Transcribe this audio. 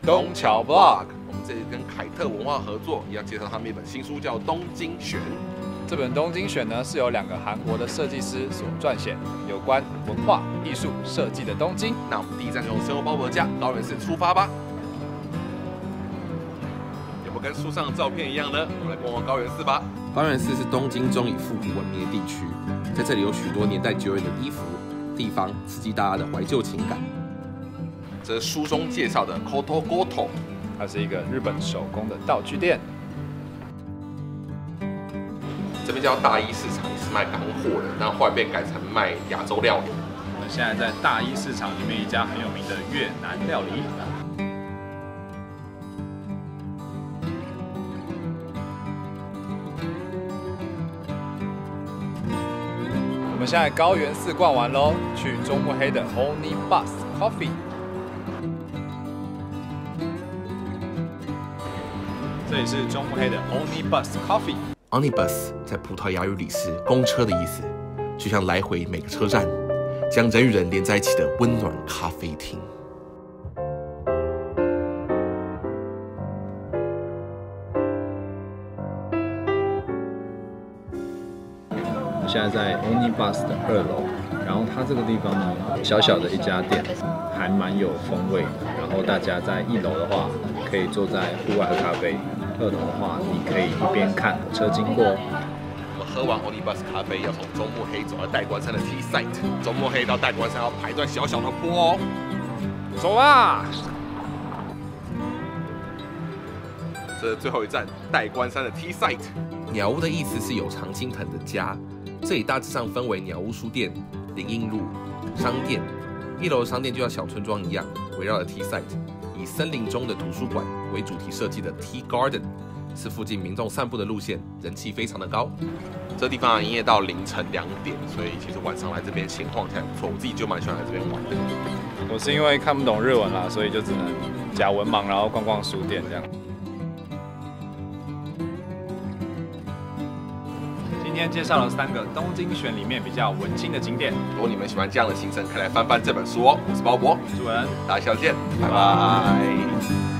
东桥 Blog。我们这里跟凯特文化合作，也要介绍他们一本新书，叫《东京选》。 这本《东京选》呢，是由2个韩国的设计师所撰写，有关文化、艺术、设计的东京。 那我们第一站就从生活包伯家高原寺出发吧。有没有跟书上的照片一样呢？我们来逛逛高原寺吧。高原寺是东京中以复古闻名的地区，在这里有许多年代久远的衣服、地方，刺激大家的怀旧情感。这是书中介绍的 Koto Goto， 它是一个日本手工的道具店。 这边叫大一市场，是卖港货的，但后来被改成卖亚洲料理。 我们现在在大一市场里面一家很有名的越南料理。我们现在高原寺逛完喽，去中目黑的 Onibus Coffee。这里是中目黑的 Onibus Coffee。Onibus 在葡萄牙语里是公车的意思，就像来回每个车站，将人与人连在一起的温暖咖啡厅。 我现在在 Onibus 的2楼，然后它这个地方呢，小小的一家店，还蛮有风味的。然后大家在1楼的话，可以坐在户外喝咖啡。2楼的话，你可以一边看火车经过。 我们喝完 Onibus 咖啡，要从中目黑走到代官山的 T Site。中目黑到代官山要排段小小的坡哦。 走啦！ 这是最后一站，代官山的 T Site。鸟屋的意思是有常青藤的家，这里大致上分为鸟屋书店、林荫路、商店。1楼的商店就像小村庄一样，围绕着 T Site。以森林中的图书馆为主题设计的 Tea Garden 是附近民众散步的路线，人气非常的高。这地方营业到凌晨2点，所以其实晚上来这边闲晃起来不错。我自己就蛮喜欢来这边玩的。 我是因为看不懂日文啦，所以就只能假文盲，然后逛逛书店这样。今天介绍了3个东京选里面比较文青的景点。 如果你们喜欢这样的行程，可以来翻翻这本书哦。我是包博， 我是主人， 大家下次见，拜拜。